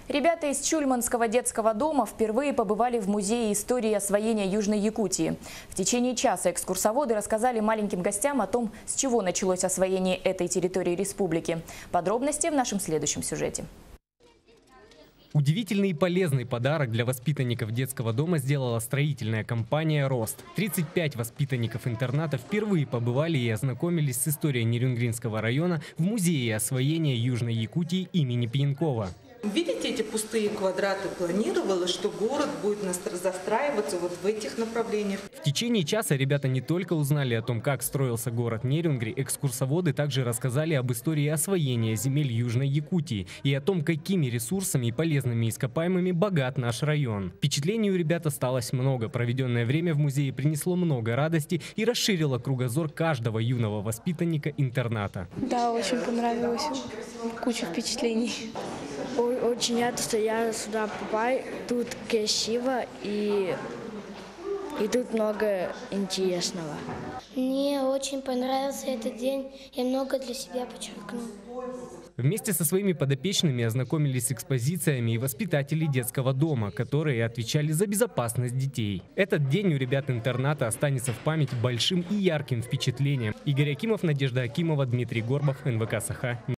Ребята из Чульманского детского дома впервые побывали в Музее истории освоения Южной Якутии. В течение часа экскурсоводы рассказали маленьким гостям о том, с чего началось освоение этой территории республики. Подробности в нашем следующем сюжете. Удивительный и полезный подарок для воспитанников детского дома сделала строительная компания «Рост». 35 воспитанников интерната впервые побывали и ознакомились с историей Нерюнгринского района в Музее освоения Южной Якутии имени Пьянкова. Видите эти пустые квадраты? Планировалось, что город будет застраиваться вот в этих направлениях. В течение часа ребята не только узнали о том, как строился город Нерюнгри, экскурсоводы также рассказали об истории освоения земель Южной Якутии и о том, какими ресурсами и полезными ископаемыми богат наш район. Впечатлений у ребят осталось много. Проведенное время в музее принесло много радости и расширило кругозор каждого юного воспитанника интерната. Да, очень понравилось. Куча впечатлений. Очень рада, что я сюда попал. Тут красиво и тут много интересного. Мне очень понравился этот день. Я много для себя подчеркнул. Вместе со своими подопечными ознакомились с экспозициями и воспитатели детского дома, которые отвечали за безопасность детей. Этот день у ребят интерната останется в памяти большим и ярким впечатлением. Игорь Акимов, Надежда Акимова, Дмитрий Горбов, НВК «Саха».